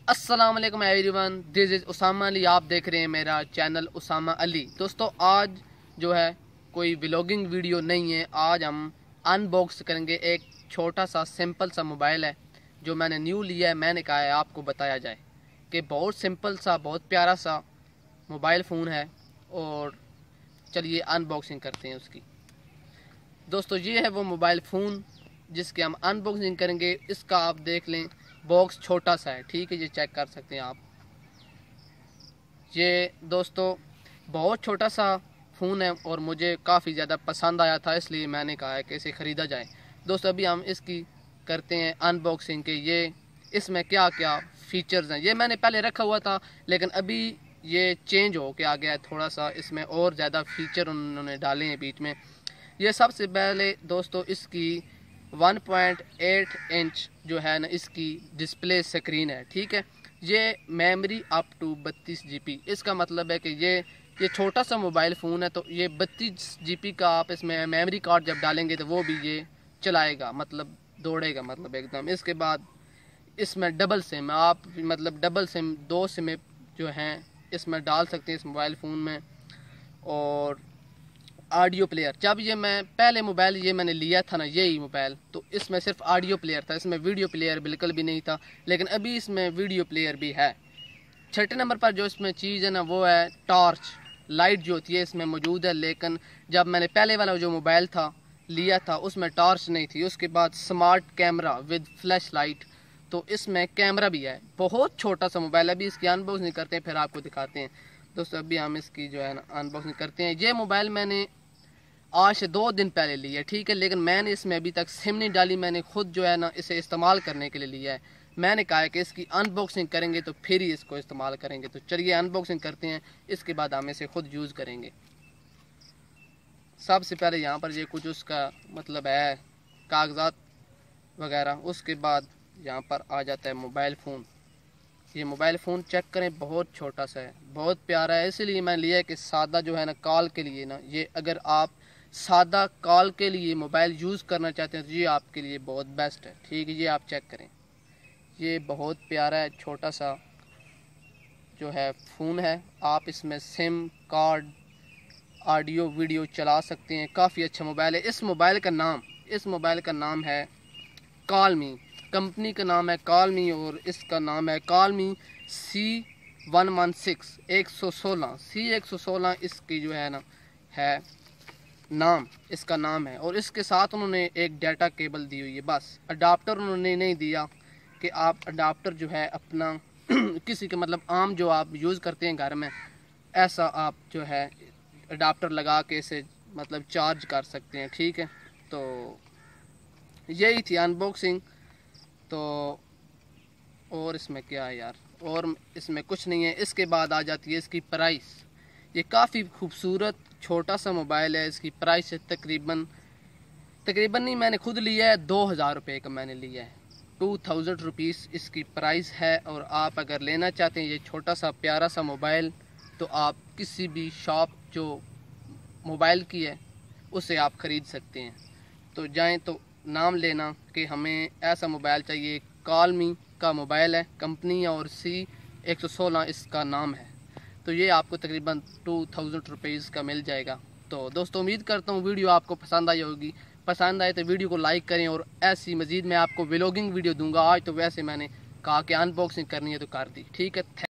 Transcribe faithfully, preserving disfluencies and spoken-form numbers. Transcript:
अस्सलाम वालेकुम everyone, this is Usama Ali. आप देख रहे हैं मेरा चैनल उसामा अली। दोस्तों, आज जो है कोई व्लॉगिंग वीडियो नहीं है। आज हम अनबॉक्स करेंगे एक छोटा सा सिंपल सा मोबाइल है जो मैंने न्यू लिया है। मैंने कहा है आपको बताया जाए कि बहुत सिंपल सा, बहुत प्यारा सा मोबाइल फ़ोन है। और चलिए अनबॉक्सिंग करते हैं उसकी। दोस्तों, ये है वो मोबाइल फ़ोन जिसके हम अनबॉक्सिंग करेंगे। इसका आप देख लें, बॉक्स छोटा सा है, ठीक है, ये चेक कर सकते हैं आप। ये दोस्तों बहुत छोटा सा फ़ोन है और मुझे काफ़ी ज़्यादा पसंद आया था, इसलिए मैंने कहा है कि इसे ख़रीदा जाए। दोस्तों, अभी हम इसकी करते हैं अनबॉक्सिंग के ये इसमें क्या क्या फ़ीचर्स हैं। ये मैंने पहले रखा हुआ था, लेकिन अभी ये चेंज हो के आ गया है थोड़ा सा। इसमें और ज़्यादा फ़ीचर उन्होंने डाले हैं बीच में। ये सबसे पहले दोस्तों इसकी वन पॉइंट एट इंच जो है ना इसकी डिस्प्ले स्क्रीन है, ठीक है। ये मेमोरी अप टू बत्तीस जी बी, इसका मतलब है कि ये ये छोटा सा मोबाइल फ़ोन है, तो ये बत्तीस जी बी का आप इसमें मेमोरी कार्ड जब डालेंगे तो वो भी ये चलाएगा, मतलब दौड़ेगा, मतलब एकदम। इसके बाद इसमें डबल सिम आप मतलब डबल सिम दो सिम जो हैं इसमें डाल सकते हैं इस मोबाइल फ़ोन में। और ऑडियो प्लेयर, जब ये मैं पहले मोबाइल ये मैंने लिया था ना, यही मोबाइल, तो इसमें सिर्फ ऑडियो प्लेयर था, इसमें वीडियो प्लेयर बिल्कुल भी नहीं था। लेकिन अभी इसमें वीडियो प्लेयर भी है। छठे नंबर पर जो इसमें चीज़ है ना वो है टॉर्च लाइट, जो होती है इसमें मौजूद है। लेकिन जब मैंने पहले वाला जो मोबाइल था लिया था उसमें टॉर्च नहीं थी। उसके बाद smart camera with flash light, तो इसमें कैमरा भी है। बहुत छोटा सा मोबाइल है। अभी इसकी अनबॉक्सिंग करते हैं, फिर आपको दिखाते हैं। दोस्तों, अभी हम इसकी जो है ना अनबॉक्सिंग करते हैं। ये मोबाइल मैंने आज से दो दिन पहले ली है, ठीक है, लेकिन मैंने इसमें अभी तक सिम नहीं डाली। मैंने खुद जो है ना इसे इस्तेमाल करने के लिए लिया है। मैंने कहा है कि इसकी अनबॉक्सिंग करेंगे तो फिर ही इसको इस्तेमाल करेंगे। तो चलिए अनबॉक्सिंग करते हैं, इसके बाद हम इसे खुद यूज़ करेंगे। सबसे पहले यहाँ पर ये कुछ उसका मतलब है कागजात वगैरह। उसके बाद यहाँ पर आ जाता है मोबाइल फ़ोन। ये मोबाइल फ़ोन चेक करें, बहुत छोटा सा है, बहुत प्यारा है। इसीलिए मैंने लिया है कि सादा जो है ना कॉल के लिए ना, ये अगर आप सादा कॉल के लिए मोबाइल यूज़ करना चाहते हैं तो ये आपके लिए बहुत बेस्ट है, ठीक है। ये आप चेक करें, ये बहुत प्यारा है, छोटा सा जो है फ़ोन है। आप इसमें सिम कार्ड, ऑडियो वीडियो चला सकते हैं। काफ़ी अच्छा मोबाइल है। इस मोबाइल का नाम इस मोबाइल का नाम है कॉलमी, कंपनी का नाम है कॉलमी, और इसका नाम है Colmi C one one six एक सौ सोलह सी एक सौ सोलह इसकी जो है ना है नाम, इसका नाम है। और इसके साथ उन्होंने एक डाटा केबल दी हुई है, बस। अडाप्टर उन्होंने नहीं दिया कि आप अडाप्टर जो है अपना किसी के मतलब आम जो आप यूज़ करते हैं घर में, ऐसा आप जो है अडाप्टर लगा के इसे मतलब चार्ज कर सकते हैं, ठीक है। तो यही थी अनबॉक्सिंग। तो और इसमें क्या है यार, और इसमें कुछ नहीं है। इसके बाद आ जाती है इसकी प्राइस। ये काफ़ी खूबसूरत छोटा सा मोबाइल है। इसकी प्राइस है तकरीबन तकरीबन नहीं, मैंने खुद लिया है दो हज़ार रुपये का मैंने लिया है। टू थाउजेंड रुपीज़ इसकी प्राइस है। और आप अगर लेना चाहते हैं ये छोटा सा प्यारा सा मोबाइल, तो आप किसी भी शॉप जो मोबाइल की है उसे आप ख़रीद सकते हैं। तो जाएं तो नाम लेना कि हमें ऐसा मोबाइल चाहिए। कॉलमी का मोबाइल है, कंपनी है, और सी एक सौ सोलह इसका नाम है। तो ये आपको तकरीबन टू थाउजेंड रुपीज़ का मिल जाएगा। तो दोस्तों, उम्मीद करता हूँ वीडियो आपको पसंद आई होगी। पसंद आए तो वीडियो को लाइक करें, और ऐसी मज़ीद मैं आपको व्लॉगिंग वीडियो दूंगा। आज तो वैसे मैंने कहा कि अनबॉक्सिंग करनी है तो कर दी, ठीक है।